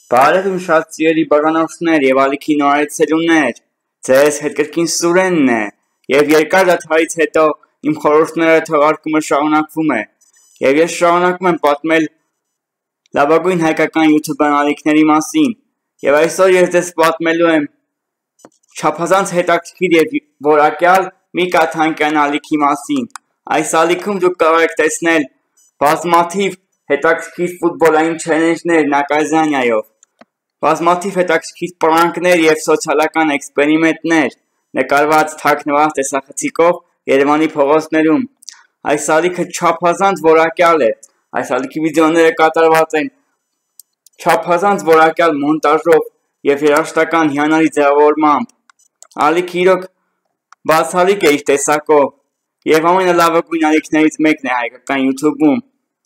Բարև իմ շատ սիրելի բաժանորդներ եւ ալիքի նորայցելուներ, ձեզ հետ կրկին Սուրենն է, եւ երկար դադարից հետո իմ խորհուրդները թողարկումը շարունակվում է, եւ ես շարունակում եմ պատմել լավագույն հայկական YouTube-յան ալիքների մասին, եւ այսօր ես ձեզ պատմելու եմ չափազանց հետաքրքիր եւ որակյալ Միկա Թանկյան ալիքի մասին։ Այս ալիքում դուք կարող եք տեսնել բազմաթիվ հետաքրքիր ֆուտբոլային չելենջներ Նակազանյայով, բազմաթիվ հետաքրքիր պրանկներ եւ սոցիալական էքսպերիմենտներ նկարված թաքնված տեսախցիկով Երևանի փողոցներում։ Այս ալիքը չափազանց որակյալ է։ Այս ալիքի վիդեոները կատարված են չափազանց որակյալ մոնտաժով եւ երաժշտական հիանալի ձևավորմամբ։ Ալիքը իրոք բացառիկ է իր տեսակով եւ ամենալավագույն ալիքներից մեկն է հայկական YouTube-ում։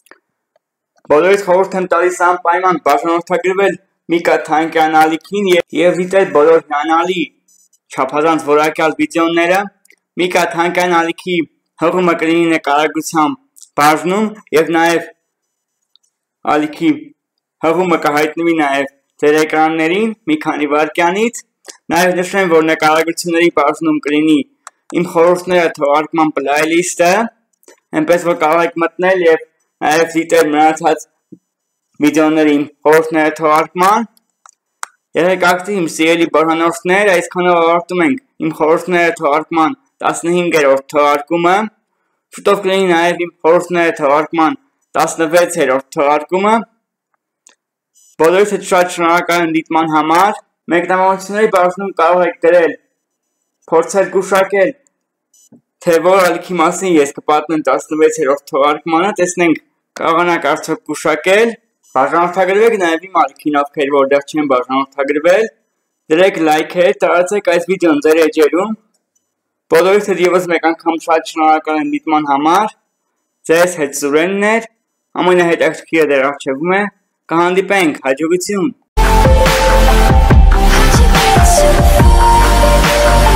Բոլորիդ խորհուրդ եմ տալիս անպայման բաժանորդագրվել Միկա Թանկյան ալիքին եւ դիտել բոլոր հիանալի չափազանց որակյալ վիդեոները Միկա Թանկյան ալիքի հղումը կլինի նկարագրությամբ բաժնում եւ նաեւ ալիքի հղումը կհայտնվի նաեւ ձեր էկրաններին մի քանի վայրկյանից։ Նաեւ նշեմ, որ նկարագրությունների բաժնում կլինի իմ խորհուրդները թողարկման playlist-ը, այնպես որ կարող եք մտնել եւ նաեւ դիտել մնացած վիդեոների իմ խորհուրդները թողարկման։ Եղեք ակտիվ իմ սիրելի բաժանորդներ, այսքանով ավարտում ենք իմ խորհուրդները թողարկման 15-րդ թողարկումը։ Շուտով կլինի նաեւ իմ խորհուրդները թողարկման 16-րդ թողարկումը։ Բոլորիդ հետ շատ շնորհակալ եմ դիտման համար։ Մեկնաբանությունների բաժնում կարող եք գրել, փորձել գուշակել, թե որ ալիքի մասին ես կպատմեմ 16-րդ թողարկմանը, տեսնենք կարողանաք արդյոք գուշակել։ Բաժանորդագրվեք նաև իմ ալիքին, ովքեր որ դեռ չեն բաժանորդագրվել, դրեք լայքեր, տարածեք այս վիդեոն ձեր էջերում։ Բոլորիդ հետ եւս մեկ անգամ շատ շնորհակալ եմ դիտման համար։ Ձեզ հետ Սուրենն էր, ամենահետաքրքիրը դեռ առջևում է։ Կհանդիպենք, հաջողություն։